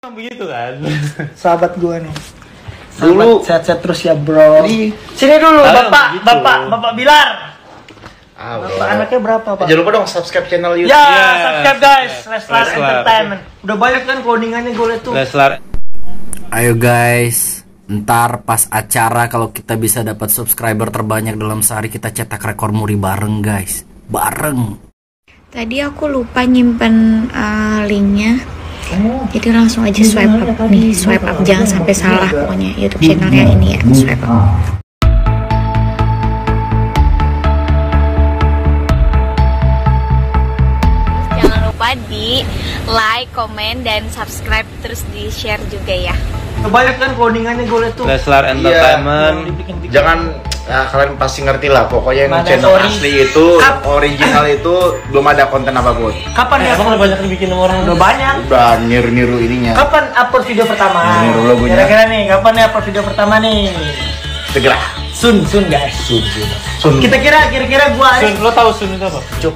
Begitu kan. Sahabat gua nih. Dulu Sehat-sehat terus ya, bro. Sini dulu, Bapak Bilar. Bapak anaknya berapa, Pak? Jangan lupa dong subscribe channel YouTube. Ya, subscribe guys. Leslar Entertainment. Udah banyak kan codingannya gue liat tuh. Leslar. Ayo guys, ntar pas acara kalau kita bisa dapat subscriber terbanyak dalam sehari, kita cetak rekor muri bareng guys. Bareng. Tadi aku lupa nyimpen linknya, jadi langsung aja swipe up nih, swipe up, jangan sampai salah pokoknya YouTube channelnya ini ya, swipe up. Jangan lupa di like, komen, dan subscribe, terus di share juga ya. Banyak kan codingannya gue liat tuh. Leslar Entertainment. Jangan, nah, kalian pasti ngerti lah. Pokoknya yang Mana channel sorry. asli itu, original itu belum ada konten apapun. Kapan ya? Abang udah banyak dibikin sama orang. Udah banyak. Udah niru-niru ininya. Kapan upload video pertama? Niru logonya. Kira-kira nih, kapan nih upload video pertama nih? Segera. Sun guys. Sun. Kita kira-kira gua Sun, lo tahu Sun itu apa? Cuk.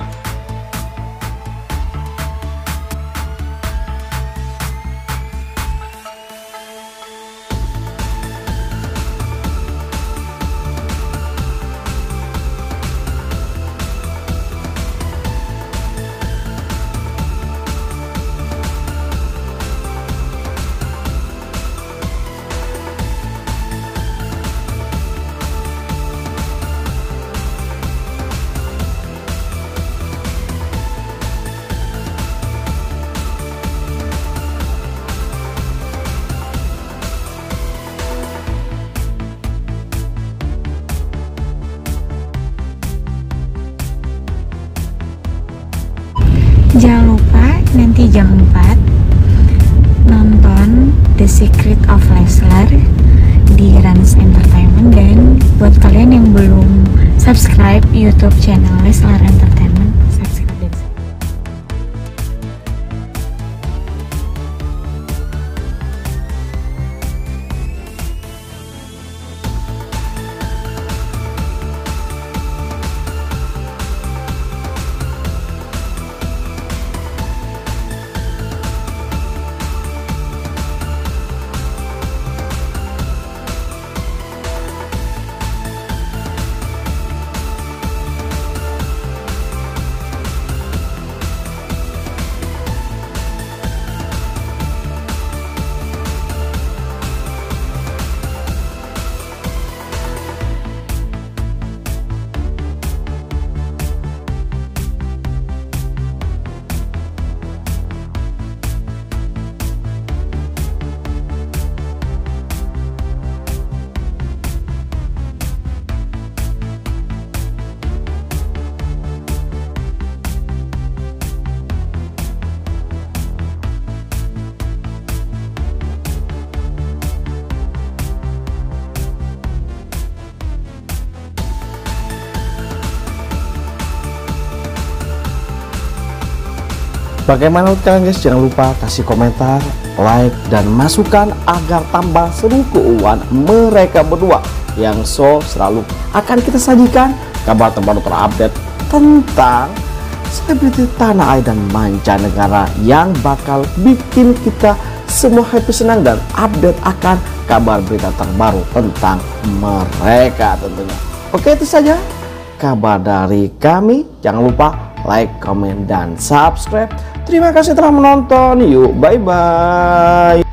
Jangan lupa nanti jam 4 nonton The Secret of Leslar di Rans Entertainment, dan buat kalian yang belum subscribe YouTube channel Leslar Entertainment, subscribe dan Bagaimana menurut kalian guys? Jangan lupa kasih komentar, like, dan masukan agar tambah seru keuangan mereka berdua yang selalu akan kita sajikan kabar terbaru terupdate tentang selebriti tanah air dan mancanegara yang bakal bikin kita semua happy, senang, dan update akan kabar berita terbaru tentang mereka tentunya. Oke, itu saja kabar dari kami. Jangan lupa like, komen, dan subscribe. Terima kasih telah menonton. Yuk, bye-bye.